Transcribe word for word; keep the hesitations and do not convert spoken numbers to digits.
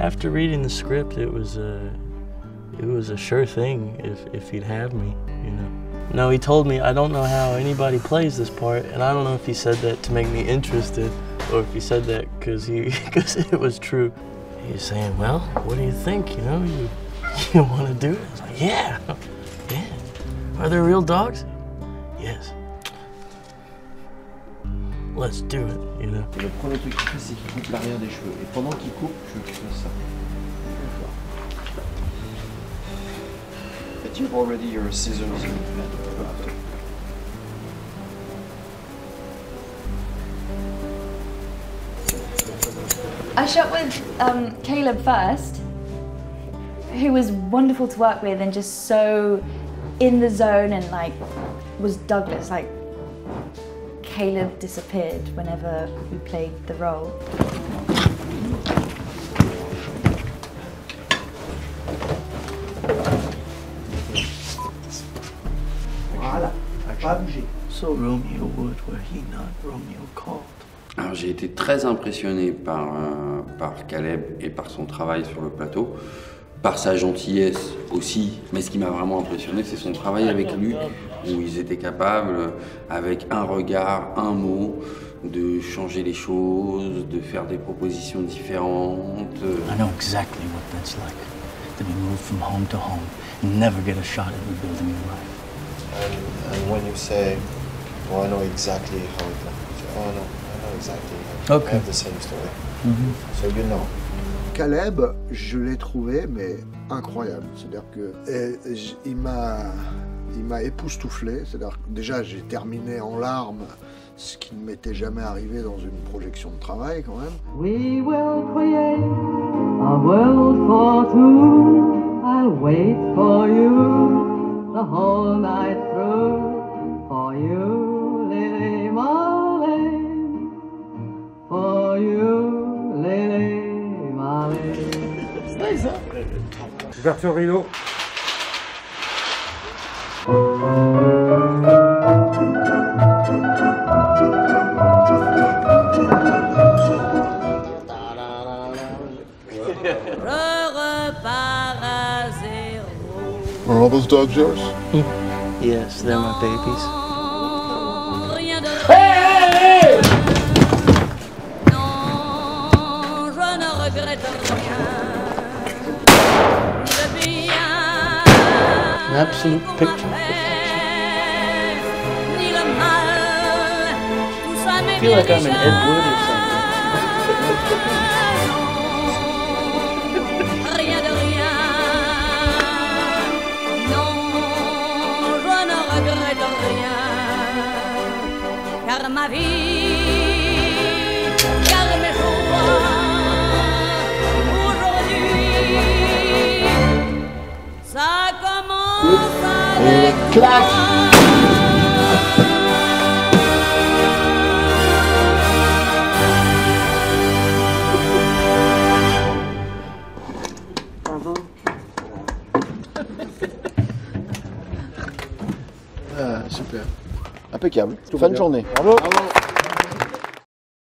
After reading the script, it was a, it was a sure thing if, if he'd have me, you know. No, he told me, I don't know how anybody plays this part, and I don't know if he said that to make me interested, or if he said that because he, because it was true. He was saying, well, what do you think, you know, you, you want to do it? I was like, yeah, yeah. Are there real dogs? Yes. Let's do it, you know. Le premier truc qu'il fait, c'est qu'il coupe l'arrière des cheveux. Et pendant qu'il coupe, je veux qu'il fasse ça. But you've already your scissors in the after. I shot with um, Caleb first, who was wonderful to work with and just so in the zone, and like was Douglas. Like Caleb disappeared whenever we played the role. Voilà, pas bouger. So Romeo would where he not Romeo called. Alors j'ai été très impressionné par, euh, par Caleb et par son travail sur le plateau, par sa gentillesse aussi, mais ce qui m'a vraiment impressionné, c'est son travail avec Luc, où ils étaient capables, avec un regard, un mot, de changer les choses, de faire des propositions différentes. I know exactly what that's like, to be moved from home to home, and never get a shot at rebuilding your life. And, and when you say, well, I know exactly how it looks, oh no, I know exactly how Okay. I have the same story. Mm-hmm. So you know. Caleb, je l'ai trouvé, mais incroyable. C'est-à-dire que et, j- il m'a, il m'a époustouflé. C'est-à-dire que déjà, j'ai terminé en larmes, ce qui ne m'était jamais arrivé dans une projection de travail, quand même. We will create a world for two. I'll wait for you the whole night through. For you, Lily Marley. For you, Lily Marley. Ouverture rideau. Are all those dogs yours? Yes, they're my babies. An absolute picture perfection. I feel like I'm in Ed Wood or something. Car ma vie, car mes choix, aujourd'hui, ça commence avec toi. Ah, super. Impeccable. Fin de journée. Bravo. Bravo.